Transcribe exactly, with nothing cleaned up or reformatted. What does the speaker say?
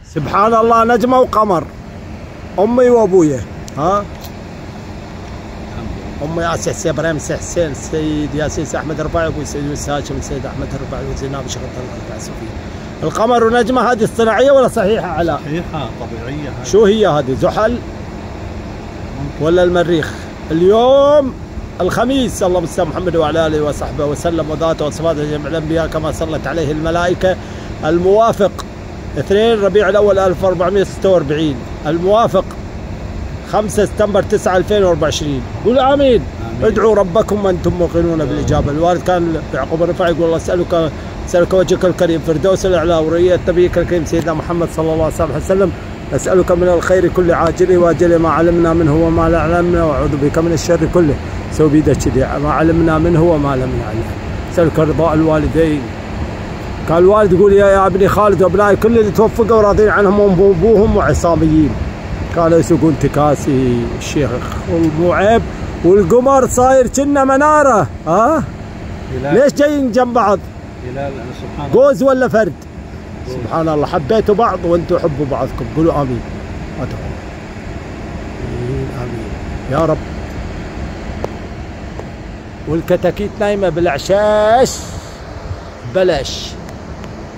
سبحان الله، نجمة وقمر. امي وابويا. ها امي ياسين سي ابراهيم سي حسين السيد ياسين سي احمد الرباعي، ابوي سيد يوسف هاشم السيد احمد الرباعي وزيناب شغل الله سفيان. القمر ونجمة هذه صناعية ولا صحيحة؟ على صحيحة طبيعية. هاي شو هي هذه؟ زحل ولا المريخ؟ اليوم الخميس، اللهم صل محمد وعلى اله وصحبه وسلم وذاته وصفاته جميع الانبياء كما صلت عليه الملائكه. الموافق اثنين ربيع الاول ألف وأربعمئة وستة وأربعين، الموافق خمسة سبتمبر تسعة ألفين وأربعة وعشرين. قولوا امين. آمين. ادعوا ربكم وانتم موقنون بالاجابه. الوالد كان يعقوب الرفاعي يقول الله اسالك اسالك وجهك الكريم فردوس الاعلى ورؤيه نبيك الكريم سيدنا محمد صلى الله عليه وسلم، أسألك من الخير كل عاجله واجله ما علمنا منه وما لا علمنا، وأعوذ بك من الشر كله. سوي بيدك كذي، ما علمنا منه وما لم نعلم. أسألك رضاء الوالدين. كان الوالد يقول يا, يا ابني خالد وابنائي كل اللي توفقوا راضين عنهم وابوهم وعصاميين. كانوا يسوقون تكاسي الشيخ ومو عيب، والقمر صاير كنا مناره. ها؟ ليش جايين جنب بعض؟ سبحان جوز ولا فرد؟ سبحان الله، حبيتوا بعض وانتم حبوا بعضكم. قولوا امين. امين امين يا رب. والكتاكيت نايمه بالعشاش بلاش.